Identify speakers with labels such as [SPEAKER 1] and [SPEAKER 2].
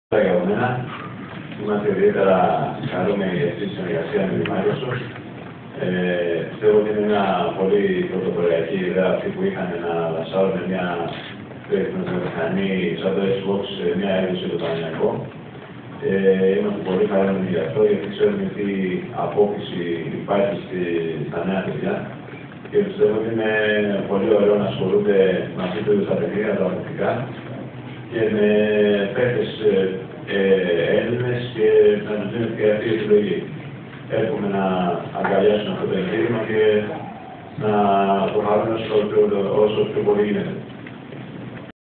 [SPEAKER 1] Για μένα, είμαστε ιδιαίτερα χαρούμενοι για αυτή τη συνεργασία με τη Microsoft. Πιστεύω ότι είναι μια πολύ πρωτοποριακή ιδέα αυτή που είχαν να λανσάρουν μια τεχνομηχανή σαν το Xbox, μια έδωση του Παναγιακού. Είμαστε πολύ χαρούμενοι γι' αυτό, γιατί ξέρουμε τι απόκριση υπάρχει στα νέα παιδιά. Και πιστεύω ότι είναι πολύ ωραίο να ασχολούνται μαζί του τα παιχνίδια, τα αποκτικά και με παίκτες Έλληνες και να τους δίνουν και αυτή η επιλογή. Εύχομαι να αγκαλιάσουν αυτό το εγχείρημα και να το χαρούν όσο πιο πολύ γίνεται.